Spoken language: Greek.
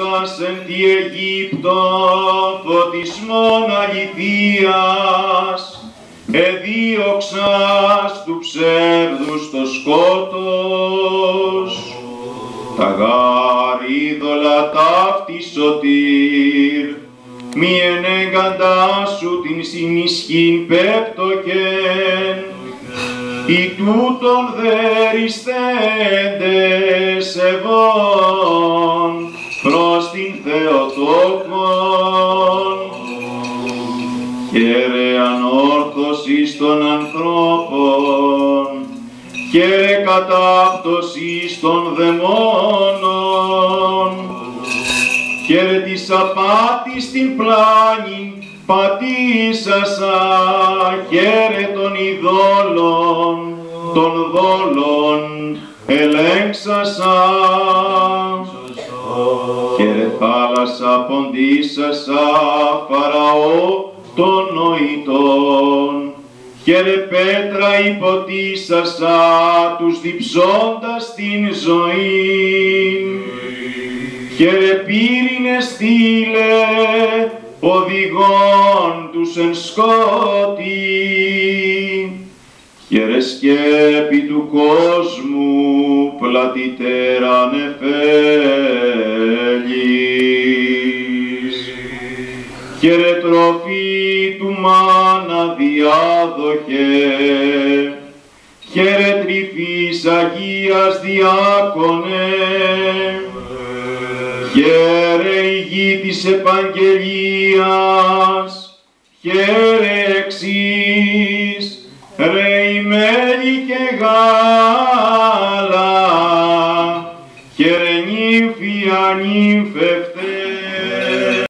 εν τη Αιγύπτο φωτισμόν αληθείας, εδίωξας του ψεύδους το σκότος, τα γάρ είδωλα ταύτη σωτήρ, μη ενέγκαντά σου την συνισχύν πέπτοκεν, οι τούτον δεριστέντες ευών προς την Θεοτόκον. Χαίρε ανόρθωσης των ανθρώπων, χαίρε κατάπτωσης των δαιμόνων, χαίρε της απάτης την πλάνη πατήσασα, χαίρε των ειδόλων, των δόλων ελέγξασα. Χαίρε θάλασσα ποντήσασα, Φαραώ των νοητών, χαίρε πέτρα υποτίσασα, τους διψώντας την ζωή. Χαίρε πύρινε στήλε, οδηγών τους εν σκότη, χαίρε σκέπη του κόσμου, πλατυτέρα νεφέλης. Χαίρε τροφή του μάνα διάδοχε, χαίρε τρυφής Αγίας διάκονε, χαίρε η γη της επαγγελίας, χαίρε εξής, ρε η μέλι και γάλα, χαίρε νύμφια νύμφευτες.